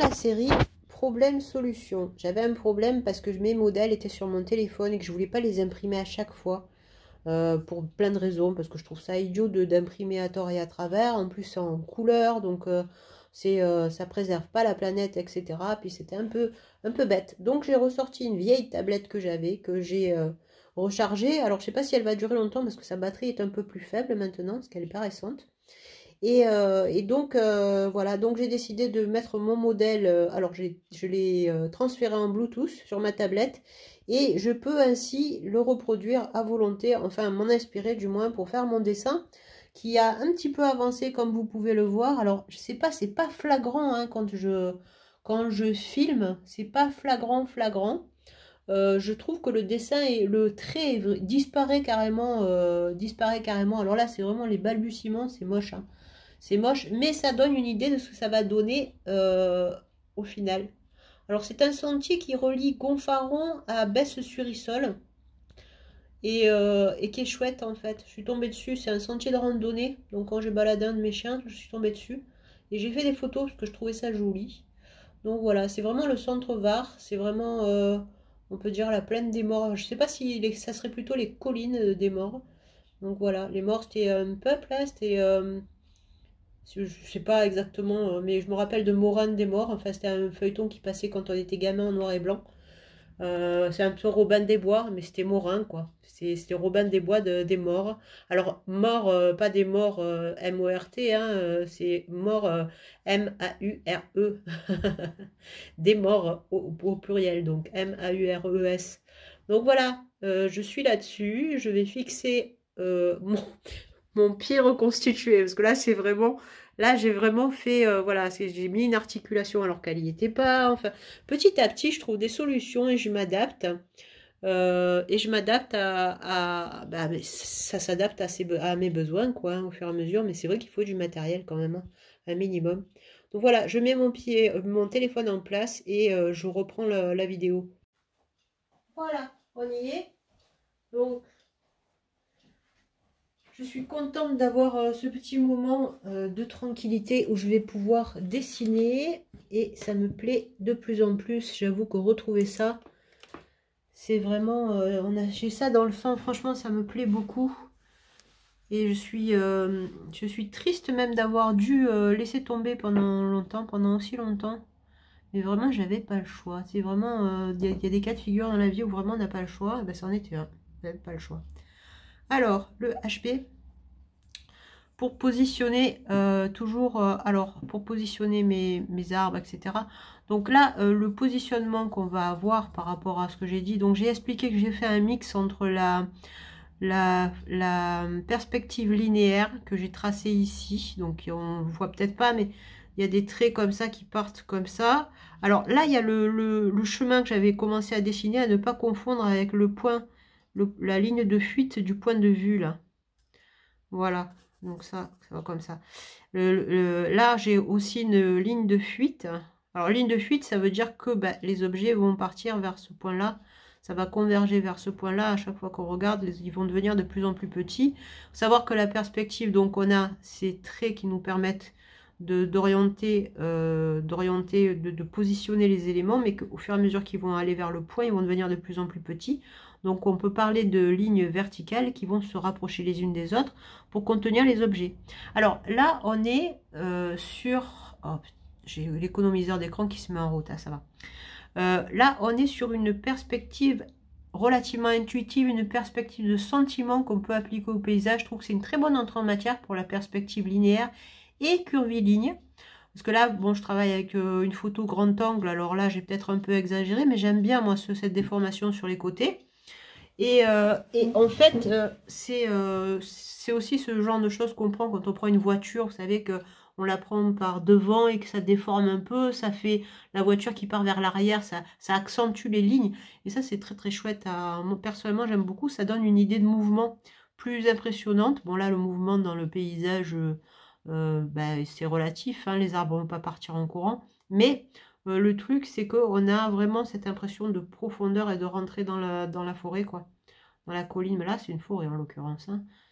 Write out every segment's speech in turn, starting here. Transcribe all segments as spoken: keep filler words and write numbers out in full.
la série problème-solution. J'avais un problème parce que mes modèles étaient sur mon téléphone et que je voulais pas les imprimer à chaque fois. Euh, pour plein de raisons, parce que je trouve ça idiot de d'imprimer à tort et à travers. En plus, c'est en couleur, donc euh, c'est euh, ça préserve pas la planète, et cetera. Puis c'était un peu, un peu bête. Donc j'ai ressorti une vieille tablette que j'avais, que j'ai euh, rechargée. Alors je sais pas si elle va durer longtemps, parce que sa batterie est un peu plus faible maintenant, parce qu'elle est pas récente. Et, euh, et donc, euh, voilà, donc j'ai décidé de mettre mon modèle, euh, alors j'ai- je l'ai euh, transféré en Bluetooth sur ma tablette, et je peux ainsi le reproduire à volonté, enfin m'en inspirer du moins pour faire mon dessin, qui a un petit peu avancé comme vous pouvez le voir. Alors, je sais pas, c'est pas flagrant hein, quand je, quand je filme, c'est pas flagrant, flagrant. Euh, je trouve que le dessin et le trait disparaît carrément, euh, disparaît carrément. Alors là, c'est vraiment les balbutiements, c'est moche, hein. C'est moche, mais ça donne une idée de ce que ça va donner euh, au final. Alors c'est un sentier qui relie Gonfaron à Besse-sur-Issole et, euh, et qui est chouette en fait. Je suis tombée dessus, c'est un sentier de randonnée. Donc quand j'ai baladé un de mes chiens, je suis tombée dessus. Et j'ai fait des photos parce que je trouvais ça joli. Donc voilà, c'est vraiment le centre Var. C'est vraiment, euh, on peut dire, la plaine des morts. Je sais pas si les, ça serait plutôt les collines des morts. Donc voilà, les morts c'était un peuple là, c'était... Euh, je sais pas exactement, mais je me rappelle de Morane des Morts. Enfin, c'était un feuilleton qui passait quand on était gamin en noir et blanc. Euh, c'est un peu Robin des Bois, mais c'était Morin, quoi. C'était Robin des Bois de, des morts. Alors, mort, euh, pas des morts euh, M O R T, hein, euh, c'est mort euh, M A U R E. Des morts au, au pluriel, donc M A U R E S. Donc voilà, euh, je suis là-dessus. Je vais fixer euh, mon, mon pied reconstitué, parce que là c'est vraiment, là j'ai vraiment fait, euh, voilà, j'ai mis une articulation alors qu'elle n'y était pas, enfin, petit à petit je trouve des solutions et je m'adapte, euh, et je m'adapte à, à bah, ça s'adapte à, à mes besoins, quoi, hein, au fur et à mesure, mais c'est vrai qu'il faut du matériel quand même, hein, un minimum. Donc voilà, je mets mon pied, mon téléphone en place et euh, je reprends la, la vidéo. Voilà, on y est. Donc, je suis contente d'avoir euh, ce petit moment euh, de tranquillité où je vais pouvoir dessiner et ça me plaît de plus en plus. J'avoue que retrouver ça, c'est vraiment... Euh, on a, j'ai ça dans le sang, franchement ça me plaît beaucoup. Et je suis, euh, je suis triste même d'avoir dû euh, laisser tomber pendant longtemps, pendant aussi longtemps. Mais vraiment, j'avais pas le choix. C'est vraiment... Il euh, y, y a des cas de figure dans la vie où vraiment on n'a pas le choix. Et ben, c'en était un. J'avais pas le choix. Alors, le H P... Pour positionner euh, toujours, euh, alors pour positionner mes, mes arbres, et cetera. Donc là, euh, le positionnement qu'on va avoir par rapport à ce que j'ai dit, donc j'ai expliqué que j'ai fait un mix entre la, la, la perspective linéaire que j'ai tracée ici, donc on ne voit peut-être pas, mais il y a des traits comme ça qui partent comme ça. Alors là, il y a le, le, le chemin que j'avais commencé à dessiner, à ne pas confondre avec le point, le, la ligne de fuite du point de vue là. Voilà. Donc ça, ça va comme ça. Le, le, là, j'ai aussi une ligne de fuite. Alors, ligne de fuite, ça veut dire que bah, les objets vont partir vers ce point-là. Ça va converger vers ce point-là. À chaque fois qu'on regarde, les, ils vont devenir de plus en plus petits. Faut savoir que la perspective, donc on a ces traits qui nous permettent d'orienter, euh, d'orienter, de, de positionner les éléments, mais qu'au fur et à mesure qu'ils vont aller vers le point, ils vont devenir de plus en plus petits. Donc on peut parler de lignes verticales qui vont se rapprocher les unes des autres pour contenir les objets. Alors là, on est euh, sur... Oh, j'ai l'économiseur d'écran qui se met en route, hein, ça va. Euh, là, on est sur une perspective relativement intuitive, une perspective de sentiment qu'on peut appliquer au paysage. Je trouve que c'est une très bonne entrée en matière pour la perspective linéaire et curviligne. Parce que là, bon, je travaille avec euh, une photo grand angle, alors là, j'ai peut-être un peu exagéré, mais j'aime bien, moi, ce, cette déformation sur les côtés. Et, euh, et en fait, euh, c'est euh, aussi ce genre de choses qu'on prend quand on prend une voiture. Vous savez qu'on la prend par devant et que ça déforme un peu. Ça fait la voiture qui part vers l'arrière, ça, ça accentue les lignes. Et ça, c'est très très chouette. À... Moi, personnellement, j'aime beaucoup. Ça donne une idée de mouvement plus impressionnante. Bon, là, le mouvement dans le paysage, euh, bah, c'est relatif. Hein, les arbres ne vont pas partir en courant. Mais... Euh, le truc, c'est qu'on a vraiment cette impression de profondeur et de rentrer dans la, dans la forêt, quoi. Dans la colline. Mais là, c'est une forêt, en l'occurrence. Hein.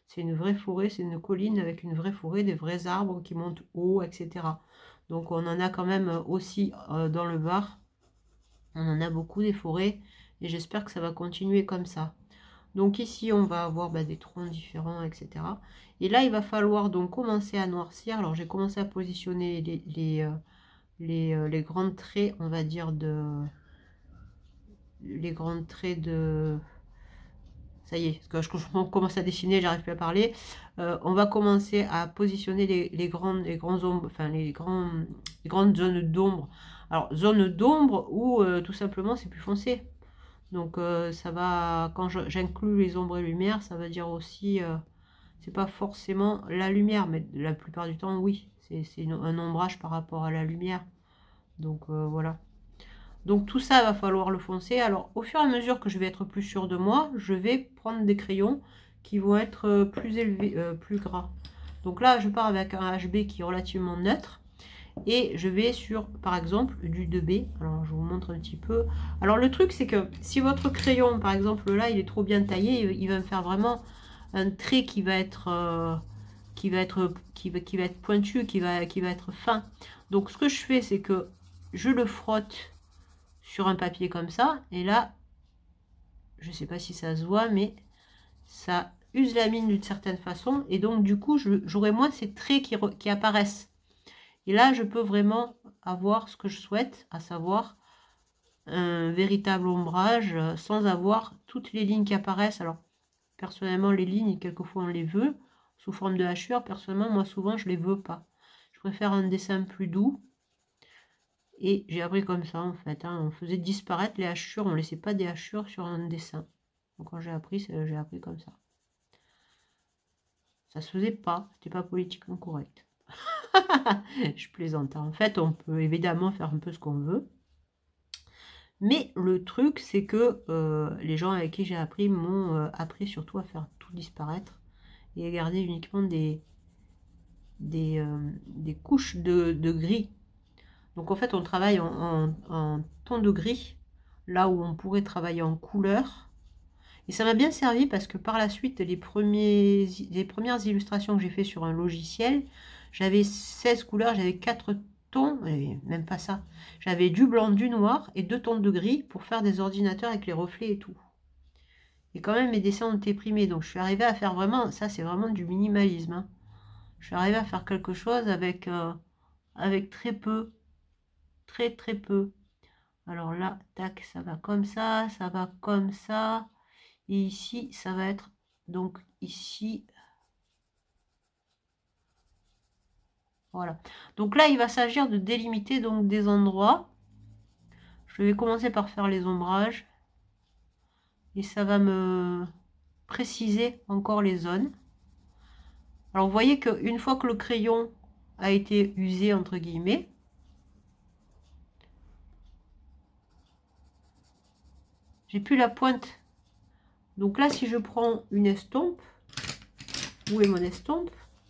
C'est une vraie forêt, c'est une colline avec une vraie forêt, des vrais arbres qui montent haut, et cetera. Donc on en a quand même aussi euh, dans le Var. On en a beaucoup des forêts et j'espère que ça va continuer comme ça. Donc ici on va avoir bah, des troncs différents, et cetera. Et là il va falloir donc commencer à noircir. Alors j'ai commencé à positionner les, les, euh, les, euh, les grands traits, on va dire, de... Les grands traits de... Ça y est, parce que je commence à dessiner, j'arrive plus à parler. Euh, on va commencer à positionner les, les grandes, les grands ombres, enfin les, grands, les grandes zones d'ombre. Alors zone d'ombre où euh, tout simplement c'est plus foncé. Donc euh, ça va, quand j'inclus les ombres et lumière, ça va dire aussi, euh, c'est pas forcément la lumière, mais la plupart du temps oui, c'est un ombrage par rapport à la lumière. Donc euh, voilà. Donc tout ça va falloir le foncer. Alors au fur et à mesure que je vais être plus sûre de moi, je vais prendre des crayons qui vont être plus élevés, euh, plus gras. Donc là je pars avec un H B qui est relativement neutre. Et je vais sur par exemple du deux B. Alors je vous montre un petit peu. Alors le truc c'est que si votre crayon par exemple là il est trop bien taillé, il va me faire vraiment un trait qui va être euh, qui va être qui va, qui va être pointu, qui va, qui va être fin. Donc ce que je fais c'est que je le frotte sur un papier comme ça, et là je sais pas si ça se voit, mais ça use la mine d'une certaine façon, et donc du coup j'aurai moins ces traits qui, qui apparaissent, et là je peux vraiment avoir ce que je souhaite, à savoir un véritable ombrage sans avoir toutes les lignes qui apparaissent. Alors personnellement les lignes quelquefois on les veut sous forme de hachure, personnellement moi souvent je les veux pas, je préfère un dessin plus doux. Et j'ai appris comme ça en fait, hein. On faisait disparaître les hachures, on laissait pas des hachures sur un dessin. Donc quand j'ai appris, j'ai appris comme ça. Ça se faisait pas, c'était pas politiquement correct. Je plaisante, hein. En fait, on peut évidemment faire un peu ce qu'on veut. Mais le truc, c'est que euh, les gens avec qui j'ai appris m'ont euh, appris surtout à faire tout disparaître et à garder uniquement des, des, euh, des couches de, de gris. Donc en fait on travaille en, en, en ton de gris, là où on pourrait travailler en couleur. Et ça m'a bien servi parce que par la suite, les, premiers, les premières illustrations que j'ai fait sur un logiciel, j'avais seize couleurs, j'avais quatre tons, et même pas ça. J'avais du blanc, du noir et deux tons de gris pour faire des ordinateurs avec les reflets et tout. Et quand même mes dessins ont été primés, donc je suis arrivée à faire vraiment, ça c'est vraiment du minimalisme, hein. Je suis arrivée à faire quelque chose avec, euh, avec très peu. Très très peu. Alors là, tac, ça va comme ça, ça va comme ça. Et ici, ça va être donc ici. Voilà. Donc là, il va s'agir de délimiter donc des endroits. Je vais commencer par faire les ombrages. Et ça va me préciser encore les zones. Alors vous voyez qu'une fois que le crayon a été usé, entre guillemets, j'ai plus la pointe. Donc là, si je prends une estompe, où est mon estompe?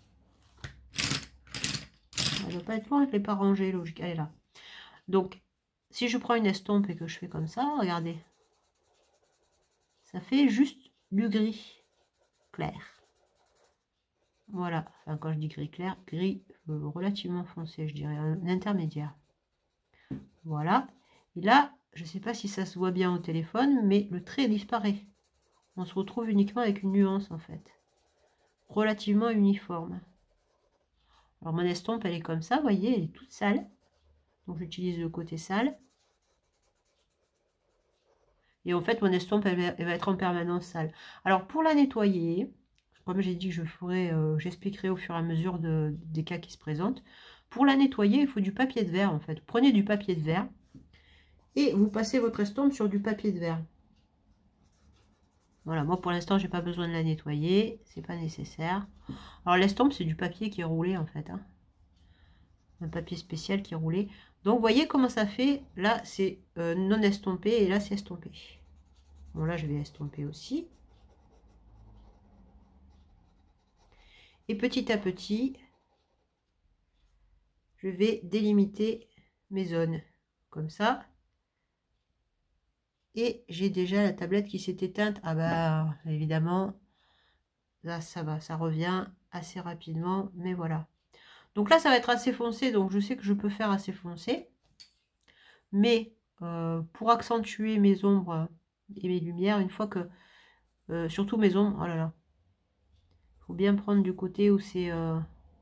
Elle ne doit pas être loin, je ne l'ai pas rangée, logique. Elle est là. Donc, si je prends une estompe et que je fais comme ça, regardez. Ça fait juste du gris clair. Voilà. Enfin, quand je dis gris clair, gris euh, relativement foncé, je dirais, un intermédiaire. Voilà. Et là, je ne sais pas si ça se voit bien au téléphone, mais le trait disparaît. On se retrouve uniquement avec une nuance, en fait. Relativement uniforme. Alors, mon estompe, elle est comme ça, vous voyez, elle est toute sale. Donc, j'utilise le côté sale. Et en fait, mon estompe, elle va, elle va être en permanence sale. Alors, pour la nettoyer, comme j'ai dit que je ferai, euh, j'expliquerai au fur et à mesure de, des cas qui se présentent. Pour la nettoyer, il faut du papier de verre, en fait. Prenez du papier de verre et vous passez votre estompe sur du papier de verre. Voilà, moi, pour l'instant, j'ai pas besoin de la nettoyer. C'est pas nécessaire. Alors, l'estompe, c'est du papier qui est roulé, en fait, hein. Un papier spécial qui est roulé. Donc, vous voyez comment ça fait. Là, c'est euh, non estompé et là, c'est estompé. Bon, là, je vais estomper aussi. Et petit à petit, je vais délimiter mes zones. Comme ça. Et j'ai déjà la tablette qui s'est éteinte. Ah bah, évidemment, là ça va, ça revient assez rapidement, mais voilà. Donc là ça va être assez foncé, donc je sais que je peux faire assez foncé, mais euh, pour accentuer mes ombres et mes lumières, une fois que, euh, surtout mes ombres, oh là là, il faut bien prendre du côté où c'est, euh,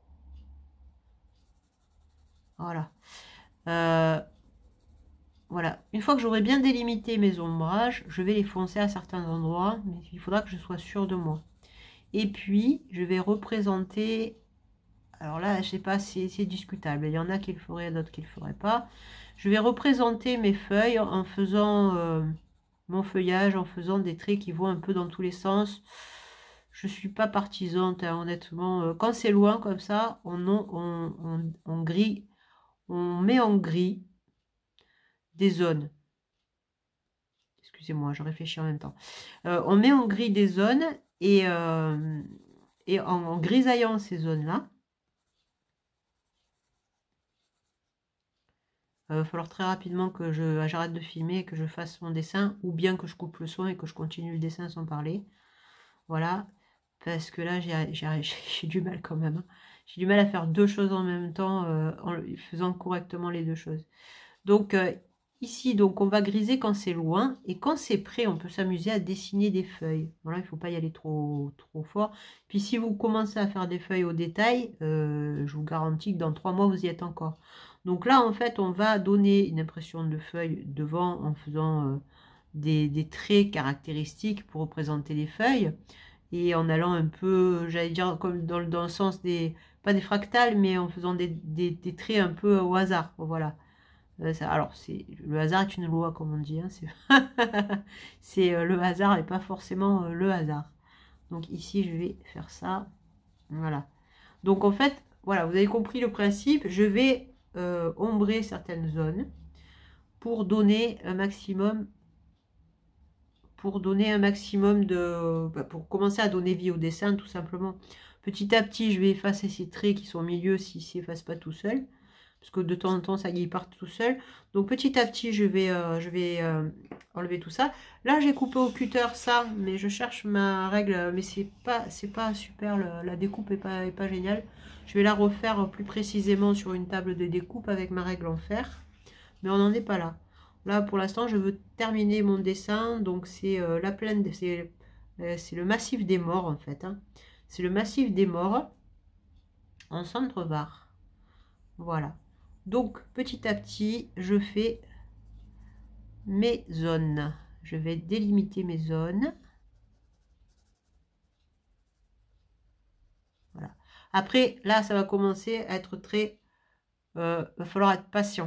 voilà, euh, voilà, une fois que j'aurai bien délimité mes ombrages, je vais les foncer à certains endroits, mais il faudra que je sois sûre de moi. Et puis, je vais représenter, alors là, je sais pas, c'est discutable. Il y en a qui le feraient, d'autres qui le feraient pas. Je vais représenter mes feuilles en faisant euh, mon feuillage, en faisant des traits qui vont un peu dans tous les sens. Je suis pas partisante, hein, honnêtement. Quand c'est loin comme ça, on, on, on, on gris, on met en gris des zones. Excusez-moi, je réfléchis en même temps. Euh, on met en gris des zones et, euh, et en, en grisaillant ces zones-là, il va falloir très rapidement que j'arrête de filmer et que je fasse mon dessin, ou bien que je coupe le son et que je continue le dessin sans parler. Voilà, parce que là, j'ai du mal quand même. Hein. J'ai du mal à faire deux choses en même temps, euh, en faisant correctement les deux choses. Donc, euh, ici, donc, on va griser quand c'est loin, et quand c'est prêt, on peut s'amuser à dessiner des feuilles. Voilà, il ne faut pas y aller trop, trop fort. Puis, si vous commencez à faire des feuilles au détail, euh, je vous garantis que dans trois mois, vous y êtes encore. Donc là, en fait, on va donner une impression de feuille devant en faisant euh, des, des traits caractéristiques pour représenter les feuilles. Et en allant un peu, j'allais dire, comme dans, dans le sens des, pas des fractales, mais en faisant des, des, des traits un peu au hasard. Voilà. Euh, ça, alors, c'est le hasard est une loi, comme on dit. Hein, c'est euh, le hasard et pas forcément euh, le hasard. Donc ici, je vais faire ça. Voilà. Donc en fait, voilà, vous avez compris le principe. Je vais euh, ombrer certaines zones pour donner un maximum pour donner un maximum de bah, pour commencer à donner vie au dessin, tout simplement. Petit à petit, je vais effacer ces traits qui sont au milieu s'ils ne s'effacent pas tout seul, parce que de temps en temps ça y part tout seul. Donc petit à petit, je vais euh, je vais euh, enlever tout ça. Là, j'ai coupé au cutter ça, mais je cherche ma règle, mais c'est pas c'est pas super, le, la découpe est pas est pas géniale. Je vais la refaire plus précisément sur une table de découpe avec ma règle en fer, mais on n'en est pas là. Là, pour l'instant, je veux terminer mon dessin. Donc, c'est euh, la plaine, c'est euh, le massif des morts, en fait. Hein. C'est le massif des morts en centre-var. Voilà. Donc, petit à petit, je fais mes zones. Je vais délimiter mes zones. Voilà. Après, là, ça va commencer à être très... Il euh, va falloir être patient.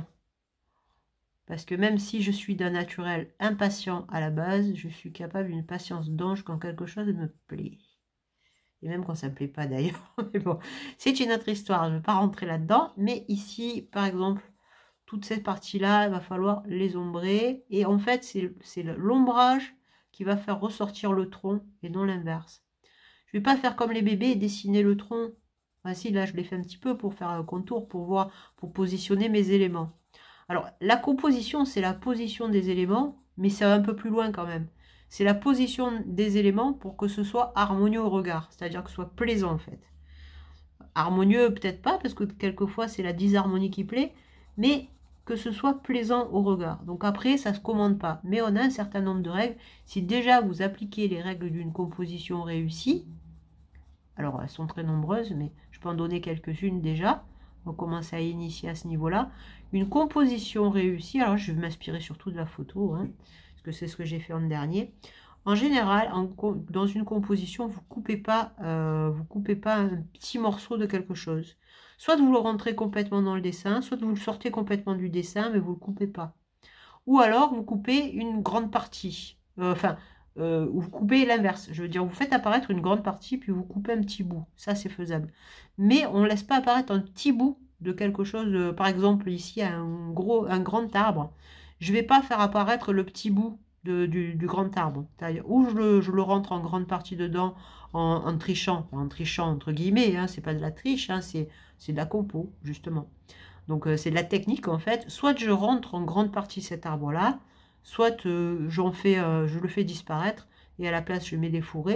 Parce que même si je suis d'un naturel impatient à la base, je suis capable d'une patience d'ange quand quelque chose me plaît. Et même quand ça ne me plaît pas d'ailleurs. Mais bon, c'est une autre histoire, je ne vais pas rentrer là-dedans. Mais ici, par exemple, toute cette partie-là, il va falloir les ombrer. Et en fait, c'est l'ombrage qui va faire ressortir le tronc et non l'inverse. Je ne vais pas faire comme les bébés et dessiner le tronc. Ah si, là, je l'ai fait un petit peu pour faire un contour, pour voir, pour positionner mes éléments. Alors, la composition, c'est la position des éléments, mais ça va un peu plus loin quand même. C'est la position des éléments pour que ce soit harmonieux au regard, c'est-à-dire que ce soit plaisant en fait. Harmonieux, peut-être pas, parce que quelquefois c'est la disharmonie qui plaît, mais que ce soit plaisant au regard. Donc après, ça ne se commande pas, mais on a un certain nombre de règles. Si déjà vous appliquez les règles d'une composition réussie, alors elles sont très nombreuses, mais je peux en donner quelques-unes déjà. On commence à initier à ce niveau-là. Une composition réussie, alors je vais m'inspirer surtout de la photo, hein, parce que c'est ce que j'ai fait en dernier. En général, en, dans une composition, vous coupez pas, euh, vous coupez pas un petit morceau de quelque chose. Soit vous le rentrez complètement dans le dessin, soit vous le sortez complètement du dessin, mais vous le coupez pas. Ou alors vous coupez une grande partie. Euh, enfin, euh, vous coupez l'inverse. Je veux dire, vous faites apparaître une grande partie, puis vous coupez un petit bout. Ça, c'est faisable. Mais on ne laisse pas apparaître un petit bout de quelque chose. Euh, par exemple, ici, un, gros, un grand arbre. Je ne vais pas faire apparaître le petit bout de, du, du grand arbre. Ou je le, je le rentre en grande partie dedans en, en trichant. En trichant, entre guillemets. Hein, c'est pas de la triche, hein, c'est de la compo, justement. Donc, euh, c'est de la technique, en fait. Soit je rentre en grande partie cet arbre-là, soit euh, j'en fais, euh, je le fais disparaître, et à la place, je mets des fourrés.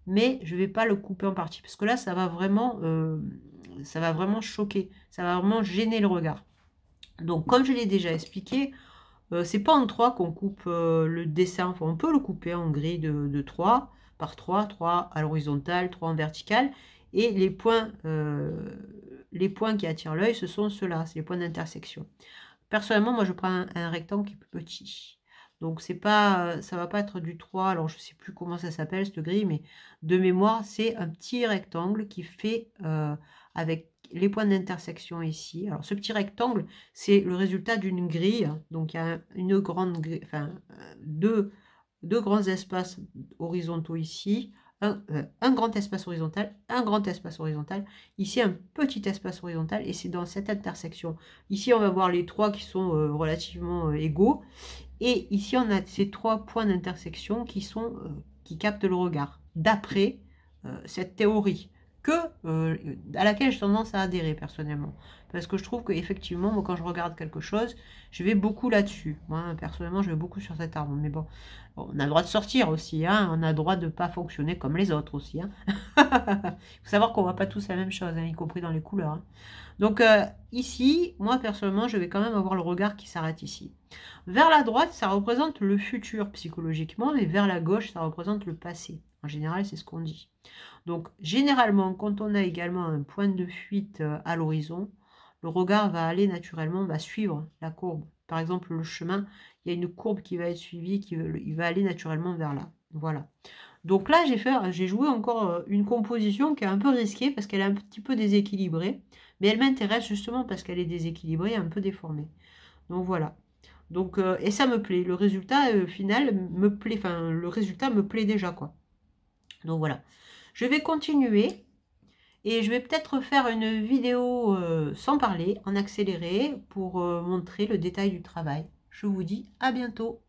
mais je ne vais pas le couper en partie, parce que là, ça va vraiment, euh, ça va vraiment choquer, ça va vraiment gêner le regard. Donc, comme je l'ai déjà expliqué, euh, c'est pas en trois qu'on coupe euh, le dessin, enfin, on peut le couper en grille de, de trois par trois, trois à l'horizontale, trois en verticale, et les points, euh, les points qui attirent l'œil, ce sont ceux-là, c'est les points d'intersection. Personnellement, moi, je prends un, un rectangle qui est plus petit. Donc, c'est pas, ça va pas être du trois. Alors, je sais plus comment ça s'appelle, cette grille, mais de mémoire, c'est un petit rectangle qui fait euh, avec les points d'intersection ici. Alors, ce petit rectangle, c'est le résultat d'une grille. Donc, il y a une grande grille, enfin, deux, deux grands espaces horizontaux ici. Un, euh, un grand espace horizontal, un grand espace horizontal, ici un petit espace horizontal, et c'est dans cette intersection. Ici, on va voir les trois qui sont euh, relativement euh, égaux, et ici, on a ces trois points d'intersection qui sont euh, qui captent le regard, d'après euh, cette théorie, que, euh, à laquelle j'ai tendance à adhérer personnellement. Parce que je trouve qu'effectivement, moi, quand je regarde quelque chose, je vais beaucoup là-dessus. Moi, personnellement, je vais beaucoup sur cet arbre. Mais bon, bon, on a le droit de sortir aussi, hein, on a le droit de ne pas fonctionner comme les autres aussi. Hein. Il faut savoir qu'on ne voit pas tous la même chose, hein, y compris dans les couleurs. Hein. Donc euh, ici, moi personnellement, je vais quand même avoir le regard qui s'arrête ici. Vers la droite, ça représente le futur psychologiquement, et vers la gauche, ça représente le passé. En général, c'est ce qu'on dit. Donc, généralement, quand on a également un point de fuite à l'horizon, le regard va aller naturellement, va suivre la courbe. Par exemple, le chemin, il y a une courbe qui va être suivie, qui il va aller naturellement vers là. Voilà. Donc là, j'ai fait, j'ai joué encore une composition qui est un peu risquée parce qu'elle est un petit peu déséquilibrée, mais elle m'intéresse justement parce qu'elle est déséquilibrée, un peu déformée. Donc voilà. Donc, euh, et ça me plaît. Le résultat euh, final me plaît. Enfin, le résultat me plaît déjà, quoi. Donc voilà. Je vais continuer. Et je vais peut-être faire une vidéo euh, sans parler, en accéléré, pour euh, montrer le détail du travail. Je vous dis à bientôt.